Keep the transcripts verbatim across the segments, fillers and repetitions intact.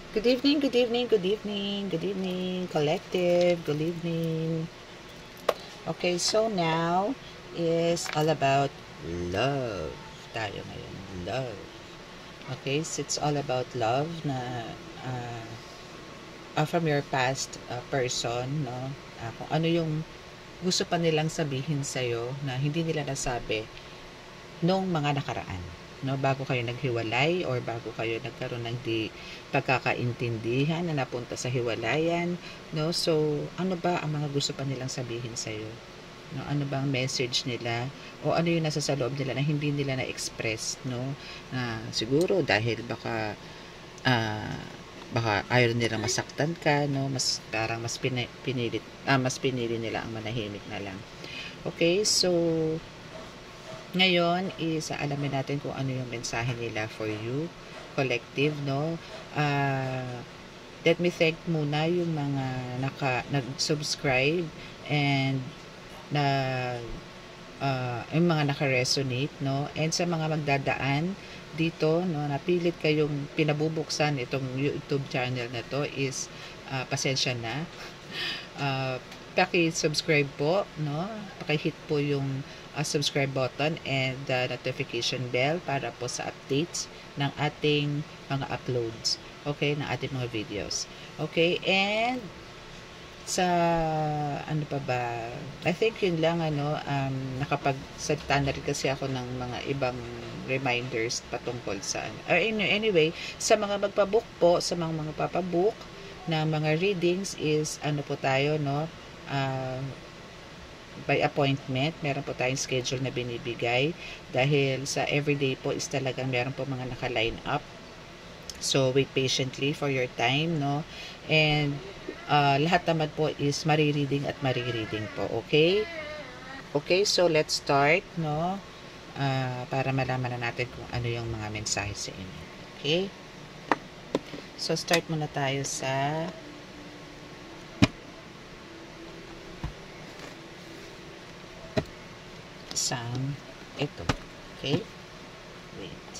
Good evening, good evening, good evening, good evening, collective, good evening. Okay, so now is all about love. Tayo ngayon, love. Okay, so it's all about love na uh, uh, from your past uh, person, no? Uh, kung ano yung gusto pa nilang sabihin sa'yo na hindi nila nasabi nung mga nakaraan, no, bago kayo naghiwalay or bago kayo nagkaroon ng di pagkakaintindihan na napunta sa hiwalayan, no. So ano ba ang mga gusto pa nilang sabihin sa iyo, no? Ano bang message nila o ano yung nasa sa loob nila na hindi nila na-express, no, na siguro dahil baka uh, baka ayaw nila masaktan ka, no, mas parang mas pini, pinilit ah, mas pinili nila ang manahimik na lang. Okay, so ngayon is alamin natin kung ano yung mensahe nila for you, collective, no? Uh, let me thank muna yung mga naka, nag-subscribe and na uh, yung mga naka-resonate, no? And sa mga magdadaan dito, no, napilit kayong pinabubuksan itong YouTube channel na to is uh, pasensya na. Uh, paki-subscribe po, no? Paki-hit po yung uh, subscribe button and the uh, notification bell para po sa updates ng ating mga uploads, okay, ng ating mga videos. Okay, and sa ano pa ba, I think yun lang, ano, um, nakapagsalita na rin kasi ako ng mga ibang reminders patungkol sa or anyway, sa mga magpabook po, sa mga mga papabook na mga readings is ano po tayo, no, uh, by appointment, meron po tayong schedule na binibigay dahil sa everyday po is talagang meron po mga naka-line up. So wait patiently for your time, no, and uh, lahat naman po is marireading at marireading po, okay? Okay, so let's start, no, uh, para malaman na natin kung ano yung mga mensahe sa inyo. Okay, so start muna tayo sa isang ito. Okay, wait,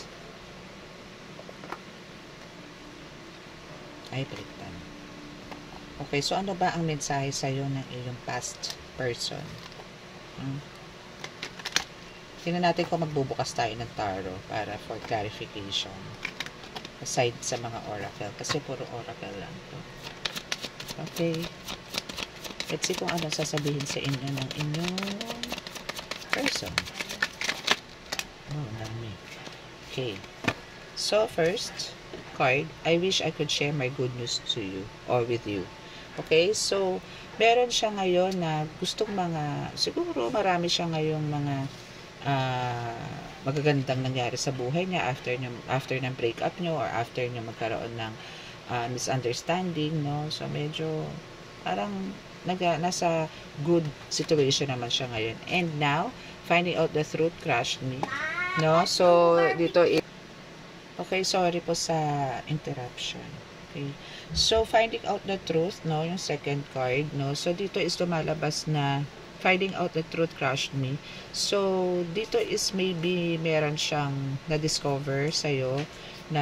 ay baliktad. Okay, so ano ba ang mensahe sa iyo ng iyong past person? Hmm? Tingnan natin kung magbubukas tayo ng tarot para for clarification. Aside sa mga oracle, kasi puro oracle lang to. Okay, let's see kung ano sasabihin sa inyo ng inyong person. Oh, dami. Okay, so first card, I wish I could share my good news to you or with you. Okay, so meron siya ngayon na gustong mga, siguro marami siya ngayong mga uh, magagandang nangyari sa buhay niya after niya, after ng breakup niyo or after niyo magkaroon ng uh, misunderstanding, no. So medyo parang naga, nasa good situation naman siya ngayon. And now, finding out the truth crushed me, no. So dito is okay, sorry po sa interruption. Okay. So, finding out the truth, no, yung second card, no. So, dito is lumalabas na finding out the truth crushed me. So, dito is maybe meron siyang na-discover sa'yo na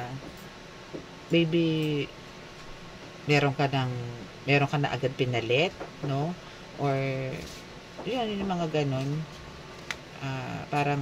maybe meron ka ng meron ka na agad pinalit, no? Or, yun, yung mga ganun. Uh, parang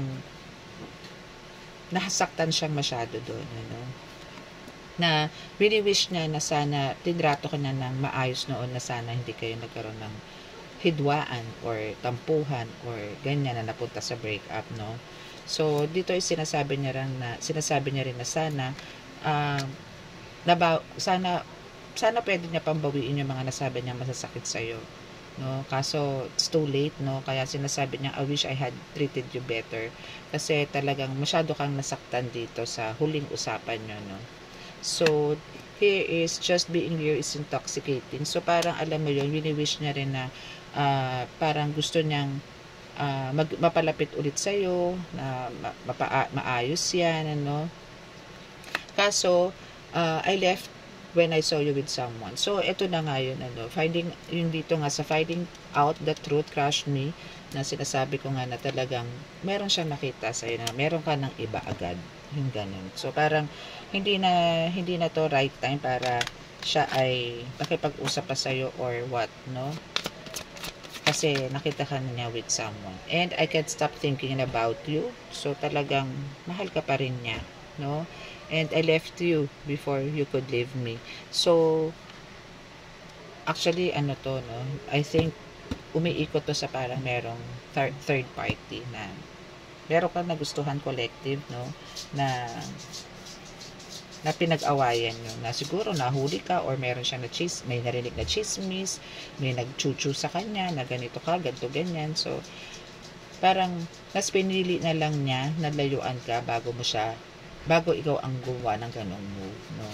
nasaktan siyang masyado doon, ano, na really wish niya na sana tinrato ka na ng maayos noon, na sana hindi kayo nagkaroon ng hidwaan or tampuhan or ganyan na napunta sa breakup, no. So dito ay sinasabi niya rin na sinasabi niya rin na sana uh, naba, sana sana pwede niya pambawiin yung mga nasabi niya masasakit sa iyo, no. Kaso it's too late, no. Kaya sinasabi niya, I wish I had treated you better, kasi talagang masyado kang nasaktan dito sa huling usapan niyo, no. So here is just being here is intoxicating. So parang alam mo yun, wini-wish niya rin na uh, parang gusto niyang uh, mag, mapalapit ulit sa iyo, na mapa, maayos yan, ano. Kaso uh, I left when I saw you with someone. So, ito na nga yun, ano, finding, yung dito nga sa finding out the truth crushed me, na sinasabi ko nga na talagang meron siyang nakita sa'yo na meron ka ng iba agad, yung ganun. So, parang hindi na hindi na to right time para siya ay makipag-usap pa sa'yo or what, no? Kasi nakita ka na niya with someone. And I can't stop thinking about you. So talagang mahal ka pa rin niya, no? And I left you before you could leave me. So actually ano to, no? I think umiikot to sa parang merong third, third party na meron kang nagustuhan collective, no? Na na pinag-awayan nyo, na siguro nahuli ka or meron siyang na chis, may narinig na chismis, may nagchuchu sa kanya na ganito ka, ganito, ganyan. So, parang mas pinili na lang niya na layuan ka bago mo siya, bago ikaw ang gumawa ng ganong move, no?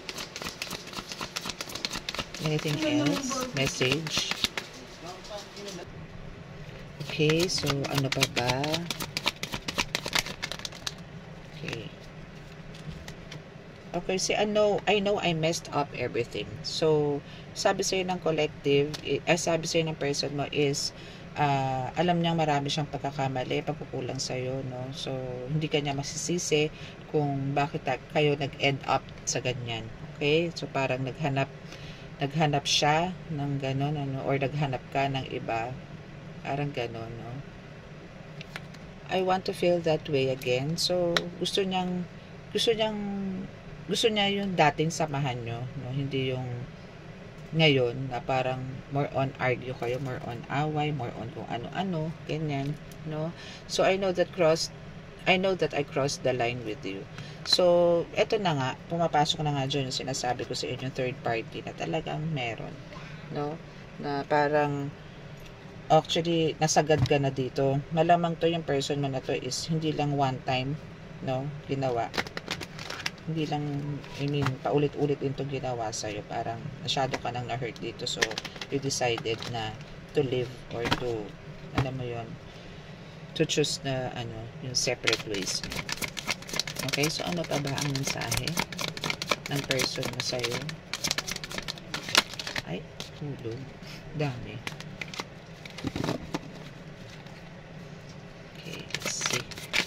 Anything else? Message? Okay, so ano pa ba? Okay. Okay, see, I know, I know I messed up everything. So, sabi sa'yo ng collective, eh, sabi sa'yo ng person mo is, uh, alam niyang marami siyang pagkakamali, pagkukulang sa'yo, no? So, hindi ka niya masisisi kung bakit kayo nag-end up sa ganyan. Okay? So, parang naghanap, naghanap siya ng gano'n, ano? Or naghanap ka ng iba. Parang gano'n, no? I want to feel that way again. So, gusto niyang, gusto niyang, gusto niya yung dating samahan nyo, no? Hindi yung ngayon na parang more on argue kayo, more on away, more on kung ano-ano, ganyan, no? So, I know that crossed, I know that I crossed the line with you. So, eto na nga, pumapasok na nga dyan yung sinasabi ko sa inyo, third party na talagang meron, no? Na parang, actually, nasagad ka na dito. Malamang to yung person mo na to is hindi lang one time, no? Ginawa. Hindi lang, I mean, paulit-ulit din itong ginawa sa'yo. Parang masyado ka nang na-hurt dito. So, you decided na to live or to, alam mo yun, to choose na, ano, yung separate ways. Okay? So, ano pa ba ang mensahe ng person mo sa'yo? Ay, hulog. Dami. Okay, let's see.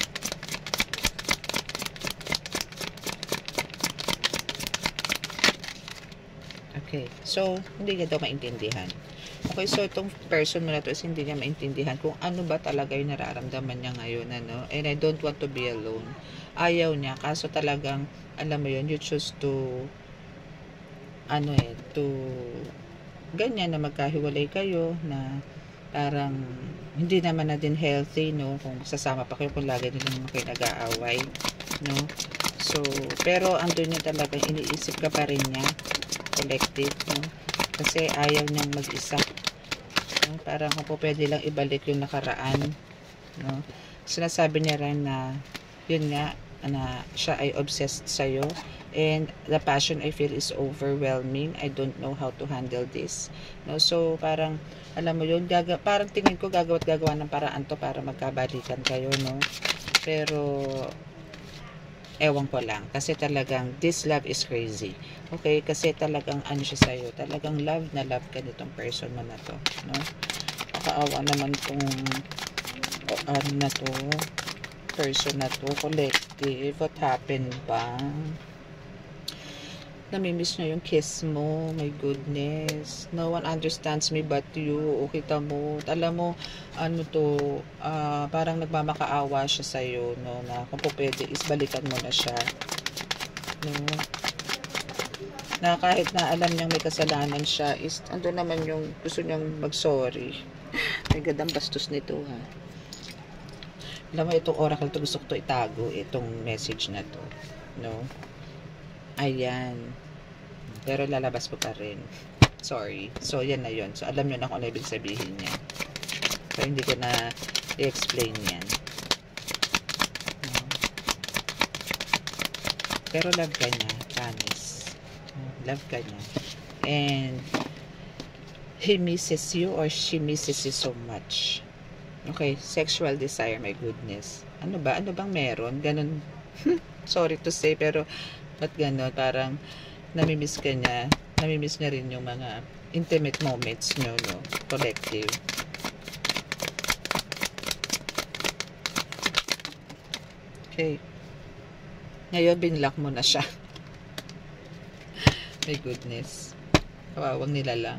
Okay, so, hindi niya daw maintindihan. Okay, so, itong person mo na to is hindi niya maintindihan kung ano ba talaga yung nararamdaman niya ngayon, ano? And I don't want to be alone. Ayaw niya, kaso talagang, alam mo yun, you choose to, ano eh, to, ganyan na magkahiwalay kayo, na parang, hindi naman na din healthy, no? Kung sasama pa kayo, kung lagi nilang kayo nag-aaway, no? So, pero andun niya talagang iniisip ka pa rin niya, collective, no? Kasi ayaw niyang mag-isa, no? Parang kung po pwede lang ibalik yung nakaraan, no? Sinasabi niya rin na yun nga, na siya ay obsessed sa'yo, and the passion I feel is overwhelming. I don't know how to handle this, no? So parang alam mo yun, gaga parang tingin ko gagawa't gagawa ng paraan to para magkabalikan kayo, no? Pero ewan ko lang, kasi talagang this love is crazy. Okay, kasi talagang ano siya sa'yo, talagang love na love ka nitong person mo na to, no? Nakaawa naman tong o, ano na to, person na to, collective. What happened ba? Namimiss niya yung kiss mo. My goodness. No one understands me but you. O kita mo. Alam mo, ano to, uh, parang nagmamakaawa siya sa'yo, no? Na kung po pwede is balikan mo na siya. No? Na kahit na alam niyang may kasalanan siya, is ando naman yung gusto niyang mag-sorry. Ay, gandang bastos nito, ha? Alam mo, itong oracle to, gusto ko to itago, itong message na to, no? Ayan. Pero lalabas ko pa rin. Sorry. So, yan na yun. So, alam nyo na kung ano ibig sabihin niya. So, hindi ko na i-explain yan. No? Pero love ka niya. Promise. Love ka niya. And he misses you or she misses you so much. Okay. Sexual desire. My goodness. Ano ba? Ano bang meron? Ganun. Sorry to say, pero ba't gano'n? Parang namimiss ka niya. Namimiss niya rin yung mga intimate moments nyo, no? Collective. Okay. Ngayon, binlock mo na siya. My goodness. Kawawang nila lang.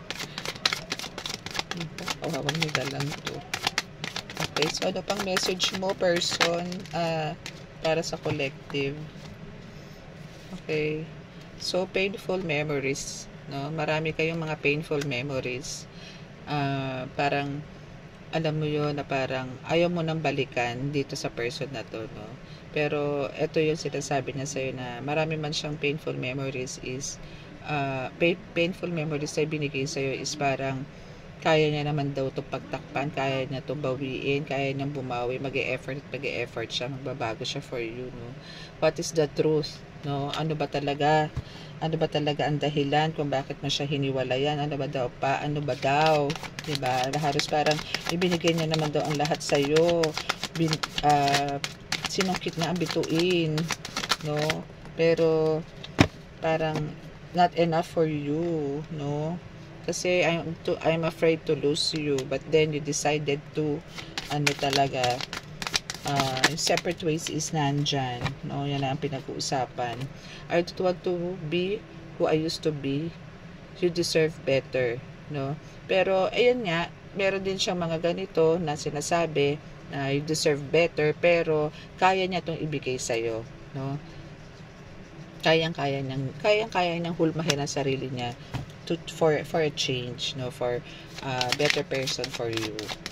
Kawawang nila lang to. Okay, so ano pang message mo, person, uh, para sa collective? Okay. So, painful memories. No? Marami kayong mga painful memories. Uh, parang, alam mo yun, na parang ayaw mo nang balikan dito sa person na to, no? Pero, ito yung sinasabi niya sa'yo na marami man siyang painful memories is, uh, painful memories na binigay sa'yo is parang, kaya niya naman daw itong pagtakpan, kaya niya itong bawiin, kaya niyang bumawi, mag-e-effort at mag-e-effort siya, magbabago siya for you, no? What is the truth, no? Ano ba talaga? Ano ba talaga ang dahilan kung bakit mo siya hiniwalayan? Ano ba daw pa? Ano ba daw? Diba? Halos parang ibinigay niya naman daw ang lahat sa'yo. Bin, uh, sinungkit na ang bituin, no? Pero, parang, not enough for you, no? Kasi I'm to I'm afraid to lose you, but then you decided to ano talaga uh, separate ways is nandyan, no? Yan ang pinag-uusapan. I don't want to be who I used to be. You deserve better, no? Pero ayan nga, meron din siyang mga ganito na sinasabi na you deserve better, pero kaya niya itong ibigay sa'yo, no? Kayang-kaya niyang kayang-kaya niyang hulmahin ang sarili niya to, for for a change, no, for a uh, better person for you.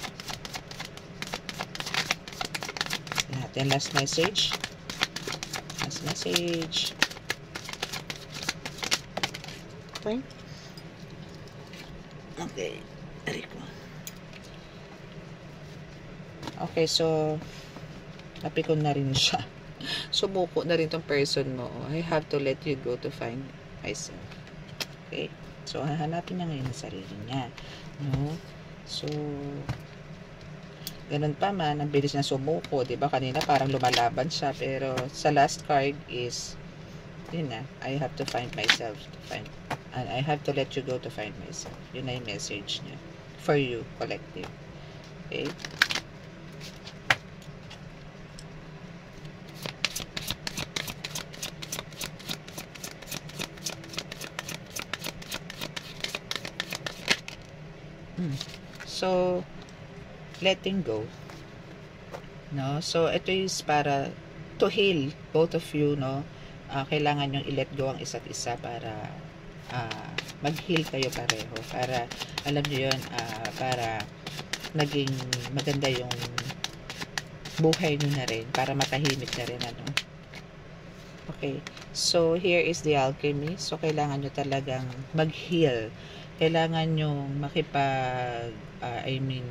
Natin last message. Last message. Okay. Okay. Rico. Okay, so napikon na rin siya. Sumuko na rin tong person mo. I have to let you go to find myself. Okay? So, hahanapin niya ngayon ang sarili niya. No? So, ganun pa man, ang bilis niya sumuko. Diba? Kanina parang lumalaban siya. Pero, sa last card is, yun na, I have to find myself. To find, and I have to let you go to find myself. Yun na yung message niya. For you, collective. Okay? So, letting go. No? So, ito is para to heal both of you, no? Uh, kailangan yung i-let go ang isa't isa para uh, mag-heal kayo pareho. Para, alam niyo yun, uh, para naging maganda yung buhay niyo na rin. Para matahimik na rin, ano? Okay. So, here is the alchemy. So, kailangan nyo talagang mag-heal. Kailangan nyo makipag, uh, I mean,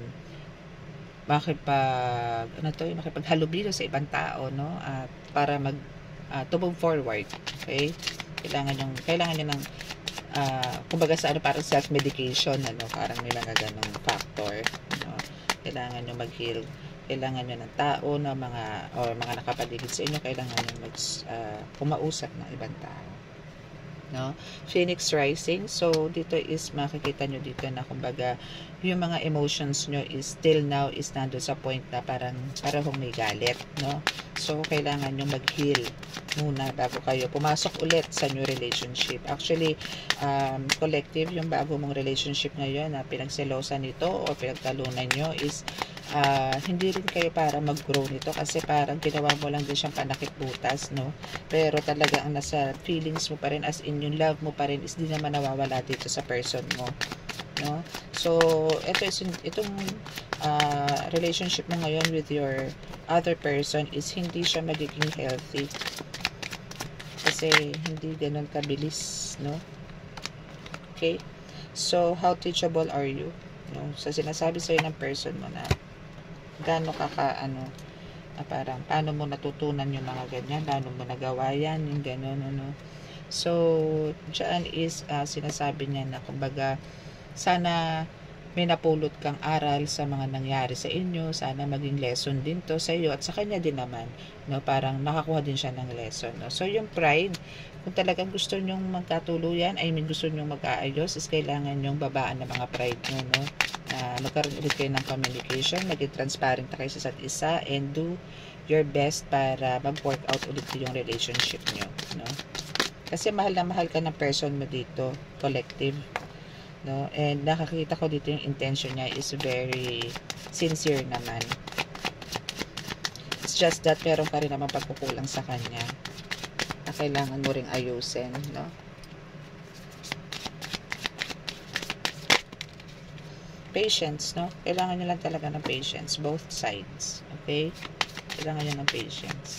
makipag, ano to, makipaghalubilo sa ibang tao, no? At uh, para mag, uh, to move forward. Okay? Kailangan nyo, kailangan nyo ng, uh, kumbaga sa ano, parang self-medication, ano? Parang may mga ganong factor, no? Kailangan nyo mag-heal. Kailangan nyo ng tao, no? Mga, or mga nakapaligid sa inyo, kailangan nyo mag, uh, kumausap ng ibang tao. No? Phoenix rising. So, dito is makikita nyo dito na kumbaga yung mga emotions nyo is still now is nando sa point na parang parang may galit, no? So, kailangan nyo mag-heal muna bago kayo pumasok ulit sa new relationship. Actually, um, collective, yung bago mong relationship ngayon na pinagselosan nito o pinagtalunan nyo is uh, hindi rin kayo para mag-grow nito kasi parang ginawa mo lang din siyang panakip butas, no? Pero talaga ang nasa feelings mo pa rin, as in yung love mo pa rin is di naman nawawala dito sa person mo, no? So, ito is, itong uh, relationship mo ngayon with your other person is hindi siya magiging healthy kasi hindi ganun kabilis, no? Okay? So, how teachable are you? No? So, sinasabi sa'yo ng person mo na gaano ka ka, ano, ah, parang, paano mo natutunan yung mga ganyan, paano mo nagawa yan, yung gano'n, ano. So, dyan is, uh, sinasabi niya na, kumbaga, sana may napulot kang aral sa mga nangyari sa inyo, sana maging lesson din to sa iyo at sa kanya din naman, no? Parang nakakuha din siya ng lesson, no? So, yung pride, kung talagang gusto nyong magkatuluyan, I mean, gusto nyong mag-aayos, is kailangan nyong babaan ng mga pride nyo, no? Uh, magkaroon ulit kayo ng communication, maging transparent kayo sa isa't isa, and do your best para mag-work out ulit yung relationship nyo, no? Kasi mahal na mahal ka ng person mo dito, collective, no? And nakakita ko dito yung intention niya is very sincere naman. It's just that meron ka rin naman pagkukulang sa kanya na kailangan mo ring ayusin, no? Patience, no? Kailangan nyo lang talaga ng patience, both sides, okay? Kailangan nyo ng patience.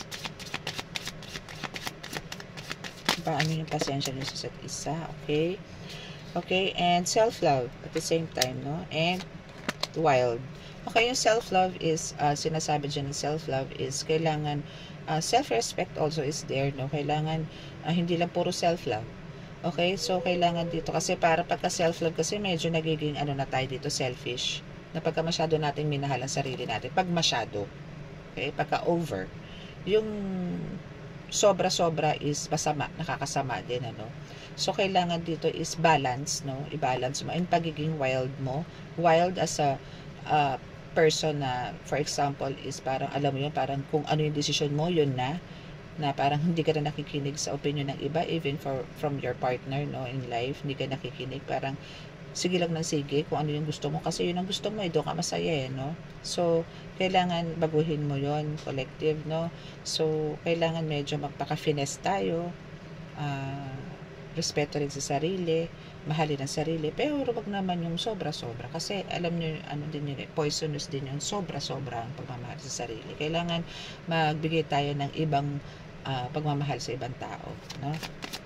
Paano yung pasensya nyo sa isa't isa, okay? Okay, and self-love at the same time, no? And wild. Okay, yung self-love is, uh, sinasabi dyan ng self-love is, kailangan, uh, self-respect also is there, no? Kailangan, uh, hindi lang puro self-love. Okay, so kailangan dito, kasi para pagka self-love, kasi medyo nagiging, ano na tayo dito, selfish. Na pagka masyado natin minahal ang sarili natin, pag masyado, okay, pagka over, yung sobra-sobra is masama, nakakasama din, ano. So, kailangan dito is balance, no? I-balance mo. And pagiging wild mo. Wild as a uh, person na, for example, is parang, alam mo yun, parang kung ano yung decision mo, yun na. Na parang hindi ka na nakikinig sa opinion ng iba, even for from your partner, no, in life. Hindi ka nakikinig. Parang, sige lang ng sige kung ano yung gusto mo. Kasi yun ang gusto mo, eh, doon ka masaya, eh, no? So, kailangan baguhin mo yon, collective, no? So, kailangan medyo magpaka-finesse tayo. Ah... Uh, respeto rin sa sarili, mahalin ang sarili, pero wag naman yung sobra-sobra. Kasi alam nyo, ano din yun, poisonous din yun, sobra-sobra ang pagmamahal sa sarili. Kailangan magbigay tayo ng ibang uh, pagmamahal sa ibang tao, no?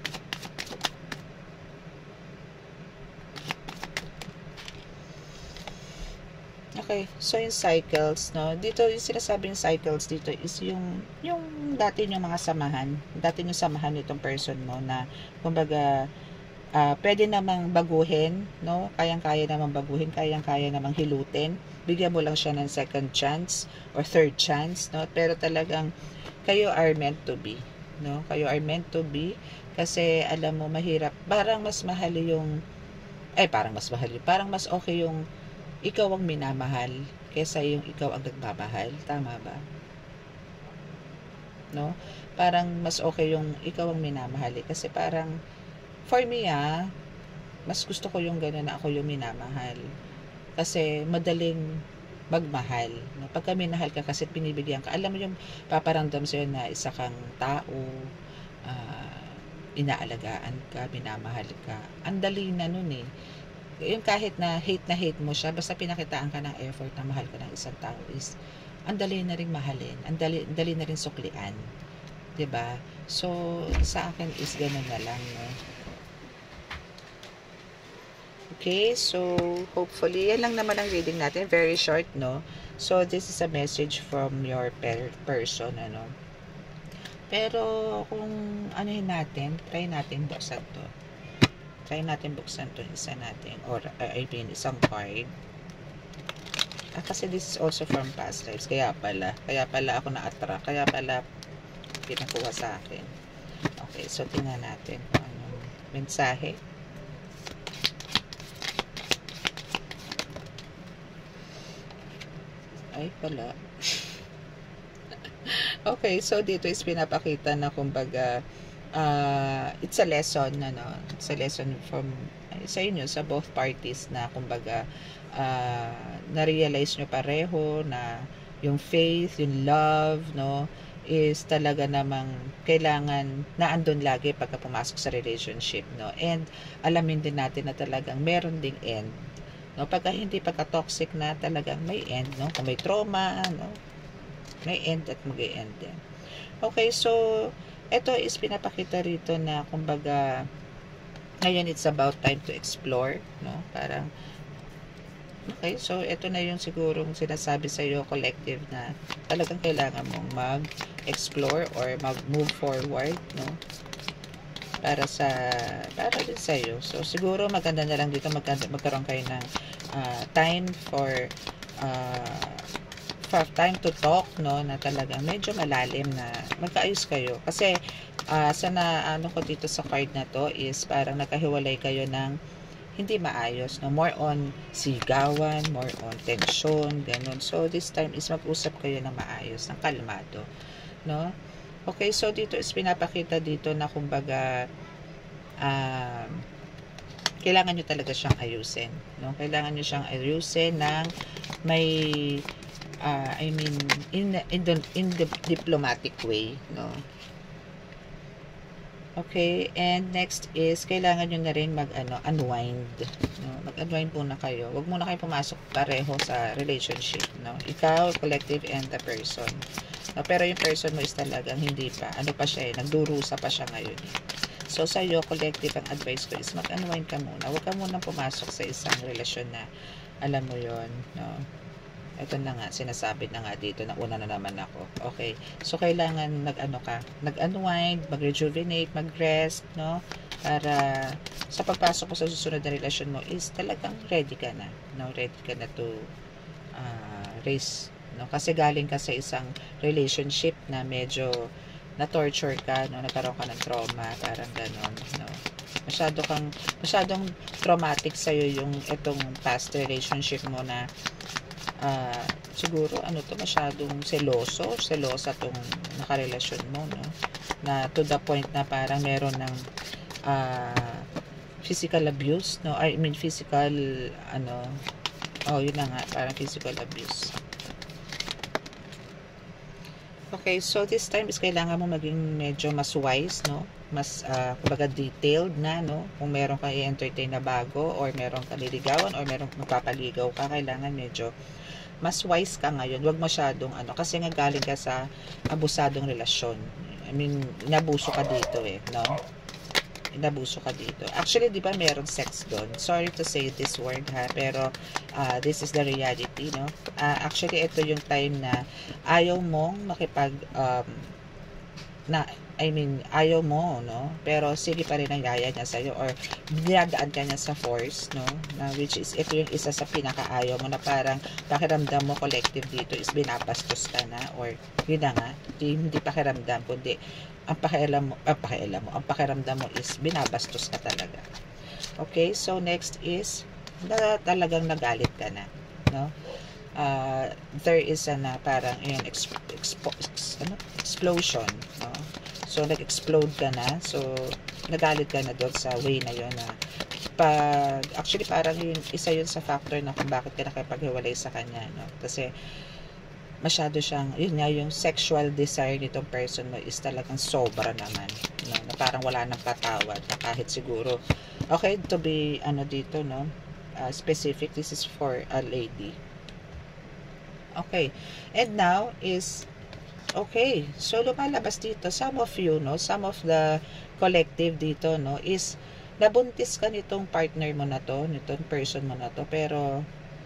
Okay, so yung cycles, no? Dito, yung sinasabing cycles dito is yung, yung dati yung mga samahan, dati yung samahan nitong person mo na, kumbaga, uh, pwede namang baguhin, no? Kayang-kaya namang baguhin, kayang-kaya namang hilutin. Bigyan mo lang siya ng second chance or third chance, no? Pero talagang, kayo are meant to be, no? Kayo are meant to be, kasi alam mo, mahirap, parang mas mahal yung, eh, parang mas mahal yung, parang mas okay yung, ikaw ang minamahal kaysa yung ikaw ang nagmamahal. Tama ba? No? Parang mas okay yung ikaw ang minamahal. Eh. Kasi parang, for me ah, mas gusto ko yung gano'n na ako yung minamahal. Kasi madaling magmahal. No? Pagka minahal ka kasi pinibigyan ka, alam mo yung paparamdam sa'yo na isa kang tao, uh, inaalagaan ka, minamahal ka. Ang dali na nun eh. Yung kahit na hate na hate mo siya, basta pinakitaan ka ng effort na mahal ka ng isang tao is, ang dali na rin mahalin, ang dali, ang dali na rin suklian. Diba? So, sa akin is gano'n na lang, no? Okay, so, hopefully, yan lang naman ang reading natin. Very short, no? So, this is a message from your per person, ano? Pero, kung anuhin natin, try natin buksan to. Try natin buksan to isa natin, or uh, I mean isang card. Ah, kasi this is also from past lives, kaya pala kaya pala ako na-attract, kaya pala pinakuha sa akin. Okay, so tingnan natin kung anong mensahe. Ay pala. Okay, so dito is pinapakita na kumbaga Uh, it's a lesson, ano, it's a lesson from uh, sa inyo, sa both parties na kumbaga uh, na-realize nyo pareho na yung faith, yung love, no, is talaga namang kailangan na andun lagi pagka pumasok sa relationship, no, and alamin din natin na talagang meron ding end, no, pagka hindi pagka toxic na talagang may end, no, kung may trauma, no, may end at mag-e-end din. Okay, so ito is pinapakita rito na kumbaga ngayon it's about time to explore, no? Parang okay, so ito na yung sigurong sinasabi sa iyo collective na talagang kailangan mong mag-explore or mag-move forward, no? Para sa para din sa iyo. So siguro maganda na lang dito maganda, magkaroon kayo ng uh, time for uh, for time to talk, no, na talagang medyo malalim na magkaayos kayo. Kasi, uh, sa na, ano ko dito sa card na to is parang nakahiwalay kayo ng hindi maayos, no? More on sigawan, more on tension, ganun. So, this time is mag-usap kayo ng maayos, ng kalmado, no? Okay, so dito is pinapakita dito na kumbaga, um, kailangan nyo talaga siyang ayusin, no? Kailangan nyo siyang ayusin ng may, uh, I mean, in, in, the, in the diplomatic way, no? Okay, and next is, kailangan nyo na rin mag-ano, unwind. No? Mag-unwind muna kayo. Huwag muna kayo pumasok pareho sa relationship. No? Ikaw, collective, and the person. No? Pero yung person mo is talagang hindi pa. Ano pa siya eh, nagdurusa pa siya ngayon. Eh. So, sa'yo, collective, ang advice ko is mag-unwind ka muna. Huwag ka muna pumasok sa isang relasyon na, alam mo yon, no? Ito na nga, sinasabi na nga dito, na una na naman ako. Okay. So, kailangan nag-ano ka, nag-unwind, mag-rejuvenate, mag-rest, no? Para sa pagpasok mo sa susunod na relasyon mo is talagang ready ka na, no? Ready ka na to uh, raise, no? Kasi galing ka sa isang relationship na medyo na-torture ka, no? Nagkaroon ka ng trauma, parang ganon, no? Masyado kang, masyadong traumatic sa'yo yung itong past relationship mo na Uh, siguro ano to, masyadong seloso selosa tong nakarelasyon mo, no, na to the point na parang meron ng uh, physical abuse, no, I mean physical ano, oh yun na nga, parang physical abuse. Okay, so this time is kailangan mo maging medyo mas wise, no, mas uh, kumbaga detailed na, no, kung meron kang i-entertain na bago or meron kang niligawan or meron magpapaligaw ka, kailangan medyo mas wise ka ngayon. Huwag masyadong ano, kasi nga galing ka sa abusadong relasyon. I mean, inabuso ka dito eh, no? Inabuso ka dito. Actually, di ba meron sex doon? Sorry to say this word ha, pero uh, this is the reality, no? Uh, actually, ito yung time na ayaw mong makipag um, na, I mean, ayaw mo, no? Pero sige pa rin ang yaya niya sa'yo or dinadaan ka niya sa force, no? Na, which is, ito yung isa sa pinaka-ayaw mo na parang pakiramdam mo collective dito is binabastos ka na or yun na nga, hindi, hindi pakiramdam, kundi ang pakialam mo, ang pakialam mo, ang pakiramdam mo is binabastos ka talaga. Okay, so next is, na, talagang nagalit ka na, no? Uh, there is a na parang yun, exp, expo, ex, ano? explosion, no? So, nag-explode ka na. So, nagalit ka na doon sa way na yun na pag, actually, parang yun, isa yun sa factor na kung bakit ka nakipaghiwalay sa kanya, no? Kasi, masyado siyang, yun nga, yung sexual desire nitong person mo is talagang sobra naman, no? Na parang wala nang patawad, na kahit siguro, okay, to be, ano dito, no? Uh, specific, this is for a lady. Okay. And now is, okay, so lumalabas dito, some of you, no, some of the collective dito, no, is nabuntis ka nitong partner mo na to, nitong person mo na to, pero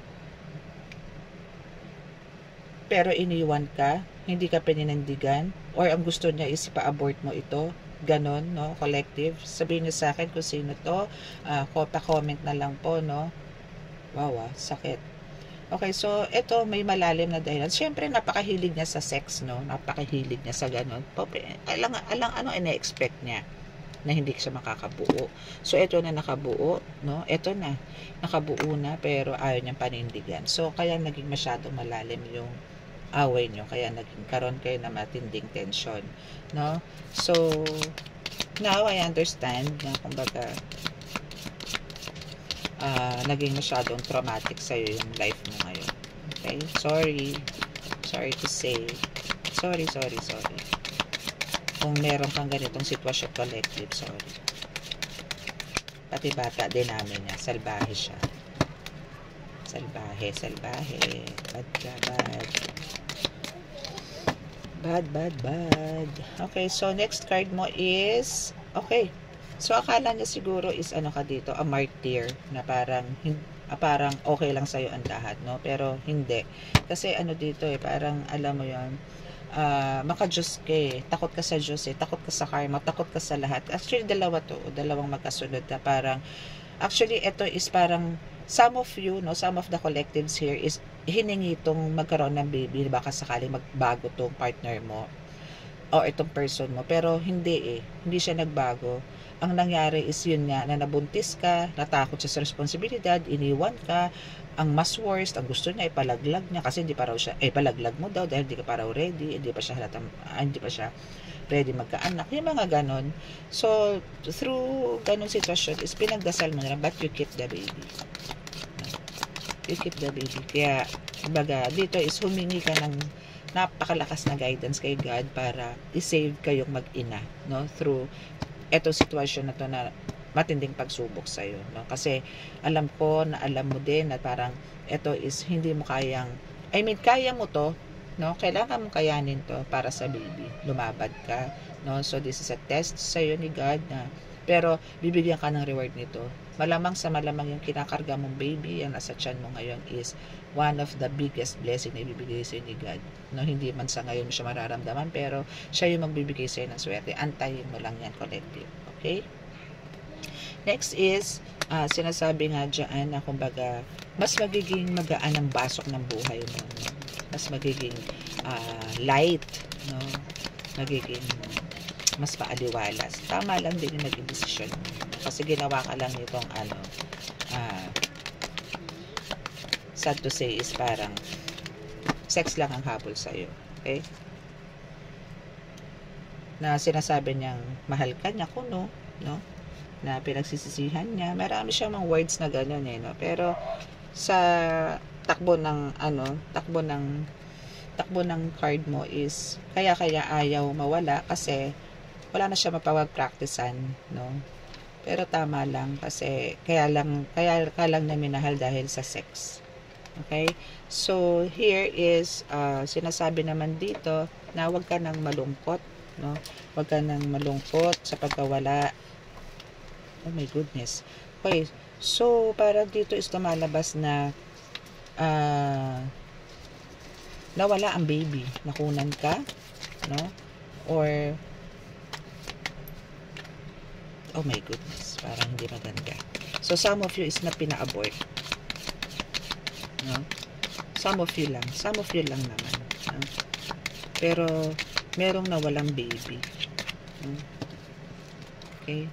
pero iniwan ka, hindi ka pininandigan, or ang gusto niya is ipa-abort mo ito, ganon, no, collective. Sabihin niyo sa akin kung sino to, uh, pa-comment na lang po, no. Wow, ah, sakit. Okay, so ito may malalim na dahilan. Siyempre, napakahilig niya sa sex, no? Napakahilig niya sa ganun. Alang, alang ano ina-expect niya na hindi siya makakabuo. So, ito na nakabuo, no? Ito na, nakabuo na, pero ayaw niyang panindigan. So, kaya naging masyadong malalim yung away niyo. Kaya naging karon kayo na matinding tension, no? So, now I understand na kumbaga, Uh, naging masyadong traumatic sa'yo yung life mo ngayon. Okay? Sorry. Sorry to say. Sorry, sorry, sorry. Kung meron kang ganitong sitwasyon collective, sorry. Pati bata din namin niya. Salbahe siya. Salbahe, salbahe. Bad ka, bad. Bad, bad, bad. Okay, so next card mo is, okay. So, akala niya siguro is ano ka dito, a martyr, na parang, ah, parang okay lang sa'yo ang lahat, no? Pero, hindi. Kasi ano dito eh, parang, alam mo yun, uh, maka-Diyos ka eh. Takot ka sa Diyos eh. Takot ka sa karma. Takot ka sa lahat. Actually, dalawa to. Dalawang magkasunod na parang, actually, ito is parang, some of you, no, some of the collectives here is, hiningi itong magkaroon ng baby, baka sakali magbago tong partner mo, o itong person mo. Pero, hindi eh. Hindi siya nagbago. ang nangyari is yun nga, na nabuntis ka, natakot siya sa responsibilidad, iniwan ka, ang mas worst, ang gusto niya, ipalaglag niya, kasi hindi pa raw siya, eh, palaglag mo daw, dahil hindi ka pa raw ready, hindi pa siya halatang, ah, hindi pa siya ready magkaanak, yung mga ganon. So, through ganon sitwasyon, is pinagdasal mo na, but you keep the baby. You keep the baby. Kaya, baga, dito is humingi ka ng napakalakas na guidance kay God para i-save kayong mag-ina, no? Through etong sitwasyon na to na matinding pagsubok sa'yo, no? Kasi alam ko na alam mo din na parang eto is hindi mo kayang, I mean, kaya mo to, no? Kailangan mo kayanin to para sa baby. Lumabad ka, no? So this is a test sa'yo ni God na, pero bibigyan ka ng reward nito. Malamang sa malamang yung kinakarga mong baby, ang nasa tiyan mo ngayon is one of the biggest blessing na ibibigay sa'yo ni God. No, hindi man sa ngayon mo siya mararamdaman, pero siya yung magbibigay sa'yo ng swerte. Antayin mo lang yan, collective. Okay? Next is, uh, sinasabi nga dyan na kumbaga, mas magiging magaan ang basok ng buhay mo. No? Mas magiging uh, light. No? Magiging mas paaliwalas. Tama lang din yung naging desisyon mo. Kasi ginawa ka lang nitong ano, uh, sad to say is parang sex lang ang habol sa'yo. Okay? Na sinasabi niyang mahal ka niya kuno, no? Na pinagsisisihan niya. Marami siyang mga words na gano'n eh, no? Pero sa takbo ng ano, takbo ng takbo ng card mo is kaya kaya ayaw mawala kasi wala na siya mapawag-practicean, no? Pero tama lang kasi kaya lang kaya ka lang na minahal dahil sa sex. Okay? So here is uh, sinasabi naman dito na wag ka nang malungkot, no? Wag ka nang malungkot sa pagkawala. Oh my goodness. Okay. So para dito is lumalabas na uh, nawala ang baby, nakunan ka, no? Or oh my goodness, parang hindi maganda. So, some of you is na pina-abort. No? Some of you lang. Some of you lang naman. No? Pero, merong nawalang baby. No? Okay?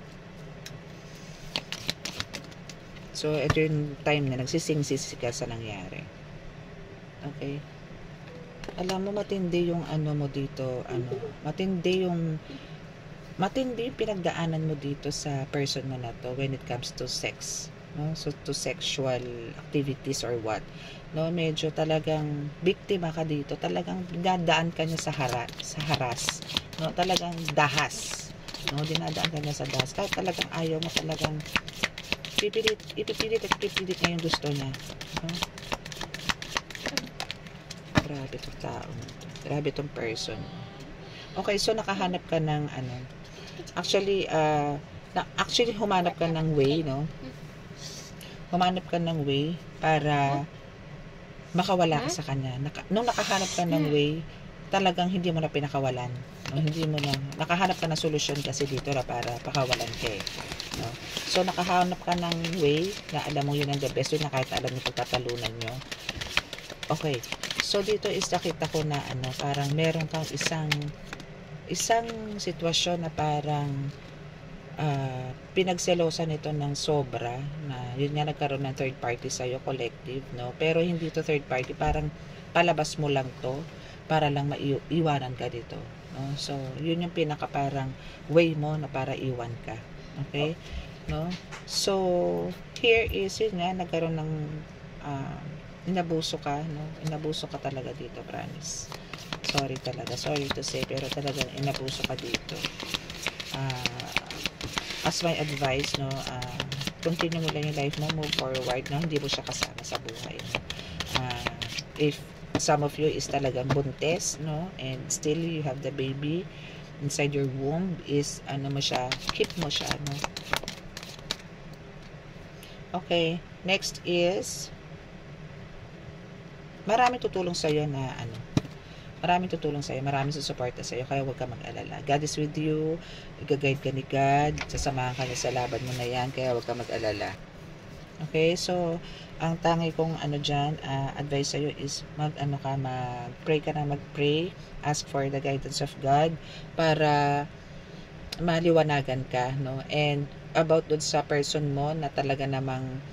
So, ito yung time na nagsising-sisi ka sa nangyari. Okay? Alam mo, matindi yung ano mo dito, ano, matindi yung matindi yung pinagdaanan mo dito sa person mo na to when it comes to sex, no? So to sexual activities or what, no? Medyo talagang biktima ka dito, talagang dinadaan ka niya sa hara, sa haras, no? Talagang dahas, no? Dinadaan ka niya sa dahas kahit talagang ayaw mo, talagang pipilit, ipipilit at pipilit niya yung gusto niya, no? Grabe itong tao, grabe itong person. Okay, so nakahanap ka ng ano, actually, uh, na, actually humanap ka ng way, no? Humanap ka ng way para makawala ka sa kanya. Naka, nung nakahanap ka ng way, talagang hindi mo na pinakawalan. No? Hindi mo na, nakahanap ka ng solusyon kasi dito na para pakawalan ka eh. No? So, nakahanap ka ng way na alam mo yun ang the best way na kahit alam mo pagtatalunan nyo. Okay. So, dito is nakita ko na ano, parang meron kang isang isang sitwasyon na parang uh, pinagselosan nito ng sobra na yun nga nagkaroon ng third party sa'yo, collective, no? Pero hindi to third party, parang palabas mo lang to para lang maiwanan ka dito, no? So, yun yung pinaka parang way mo na para iwan ka. Okay? No? So, here is yun nga, nagkaroon ng uh, inabuso ka, no? Inabuso ka talaga dito, promise. Sorry talaga, sorry to say, pero talagang inabuso ka dito. Uh, as my advice, no, uh, continue mo lang yung life mo, move forward, no? Hindi mo siya kasama sa buhay, no? Uh, if some of you is talagang buntes, no, and still you have the baby inside your womb, is ano mo siya, keep mo siya, no? Okay, next is maraming tutulong sa iyo na ano, maraming tutulong sa iyo, maraming susuporta sa iyo, kaya huwag ka mag-alala. God is with you, i-guide ka ni God, sasamahan ka niya sa laban mo na yan, kaya huwag ka mag-alala. Okay, so ang tangi kong ano dyan, uh, advice sa iyo is mag ano ka, mag-pray ka na, mag-pray, ask for the guidance of God para maliwanagan ka, no? And about dun sa person mo na talaga namang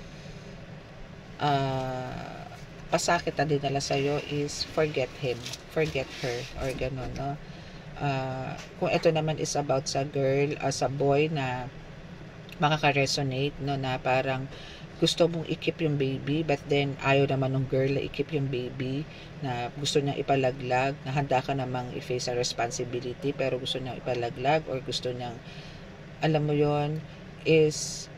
uh, pasakit na dinala sa'yo is forget him, forget her, or ganun, no? Uh, kung ito naman is about sa girl, uh, sa boy na makaka-resonate, no, na parang gusto mong i-keep yung baby, but then ayaw naman ng girl na i-keep yung baby, na gusto niyang ipalaglag, na handa ka namang i-face a responsibility, pero gusto niyang ipalaglag, or gusto niyang, alam mo yon is,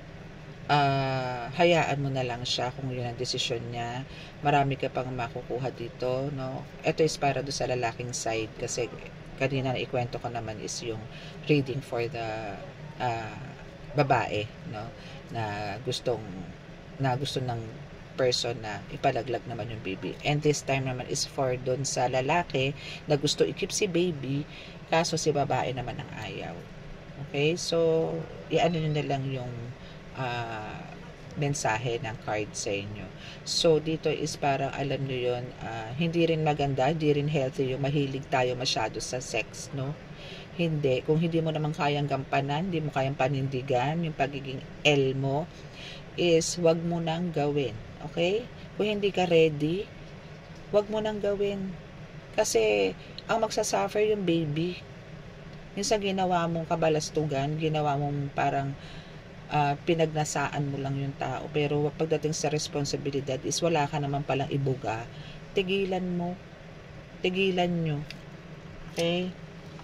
uh, hayaan mo na lang siya kung yun ang desisyon niya. Marami ka pang makukuha dito, no? Ito is para do sa lalaking side, kasi kanina na ikwento ko naman is yung reading for the uh, babae, no? Na gustong na gusto ng person na ipalaglag naman yung baby. And this time naman is for doon sa lalaki na gusto i-keep si baby, kaso si babae naman ang ayaw. Okay? So, i-ano nyo na lang yung uh, mensahe ng card sa inyo. So, dito is parang, alam nyo yun, uh, hindi rin maganda, hindi rin healthy yung mahilig tayo masyado sa sex, no? Hindi. Kung hindi mo naman kayang gampanan, hindi mo kayang panindigan, yung pagiging L mo, is wag mo nang gawin. Okay? Kung hindi ka ready, wag mo nang gawin. Kasi, ang magsasuffer yung baby. Yung sa ginawa mong kabalastugan, ginawa mong parang uh, pinagnasaan mo lang yung tao. Pero pagdating sa responsibilidad is wala ka naman palang ibuga. Tigilan mo. Tigilan nyo. Okay?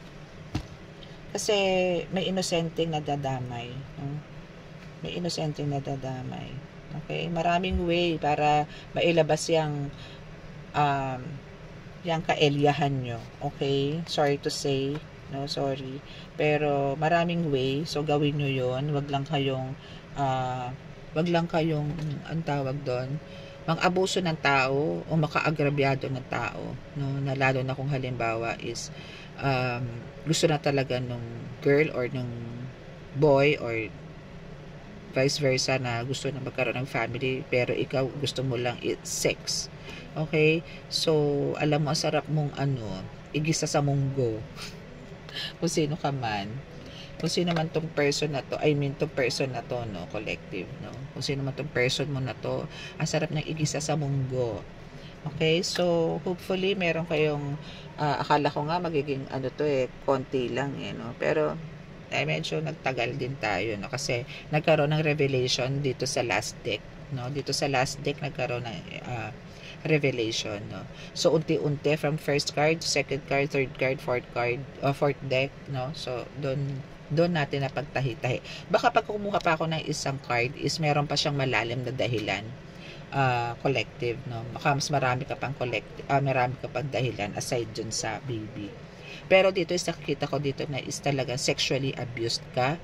Kasi may inosenteng nadadamay. No? May inosenteng nadadamay. Okay? Maraming way para mailabas yung um, yung kaelyahan nyo. Okay? Sorry to say. No, sorry. Pero maraming way. So, gawin nyo yun. Wag lang kayong uh, wag lang kayong ang tawag doon, mang-abuso ng tao o makaagrabyado ng tao. No? Na lalo na kung halimbawa is um, gusto na talaga nung girl or nung boy or vice versa na gusto na magkaroon ng family pero ikaw gusto mo lang it sex. Okay? So, alam mo, ang sarap mong ano, igisa sa munggo. Kung sino ka man. Kung sino man tong person na to, I mean tong person na to, no, collective, no. Kung sino man tong person mo na to, ang sarap ng igisa sa munggo. Okay? So, hopefully, meron kayong, uh, akala ko nga magiging ano to eh, konti lang eh, no. Pero, ay medyo nagtagal din tayo, no, kasi nagkaroon ng revelation dito sa last deck, no, dito sa last deck nagkaroon ng uh, revelation, no. So unti-unti from first card, second card, third card, fourth card, uh, fourth deck, no. So doon doon natin na pagtahi-tahi. Baka pag kumuha pa ako ng isang card is meron pa siyang malalim na dahilan, uh, collective, no. Baka mas marami ka pang collective, uh, marami ka pang dahilan aside dun sa baby. Pero dito is nakikita ko dito na is talagang sexually abused ka.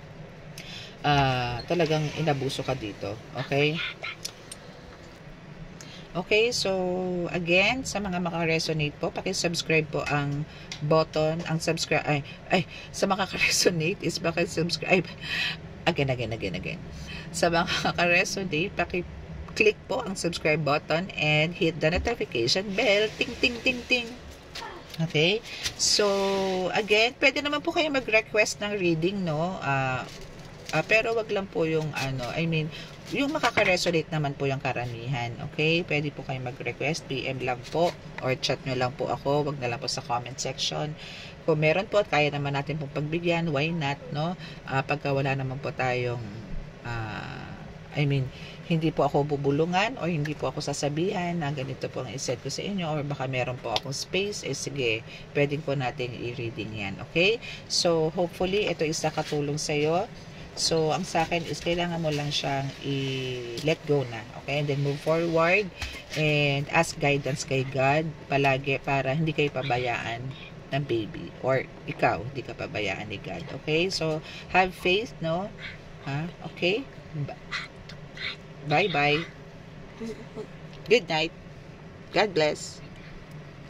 Uh, talagang inabuso ka dito. Okay? Okay, so again, sa mga makaresonate po, paki-subscribe po ang button, ang subscribe, ay, ay, sa makaka-resonate is paki-subscribe, again, again, again, again. Sa mga makaresonate, paki-click po ang subscribe button and hit the notification bell, ting, ting, ting, ting. Okay? So, again, pwede naman po kayo mag-request ng reading, no? Uh, uh, pero wag lang po yung, ano, I mean, yung makaka-resonate naman po yung karamihan. Okay? Pwede po kayo mag-request. P M lang po. Or chat nyo lang po ako. Wag na lang po sa comment section. Kung meron po at kaya naman natin pong pagbigyan, why not, no? Uh, pagka wala naman po tayong, uh, I mean, hindi po ako bubulungan o hindi po ako sasabihan na ganito po ang iset ko sa inyo or baka meron po akong space, eh sige, pwedeng po natin i-reading yan, okay? So, hopefully, ito is nakatulong sa'yo. So, ang sa akin is kailangan mo lang siyang i-let go na, okay? And then move forward and ask guidance kay God palagi para hindi kayo pabayaan ng baby or ikaw, hindi ka pabayaan ni God, okay? So, have faith, no? Ha? Okay? Bye-bye. Good night. God bless.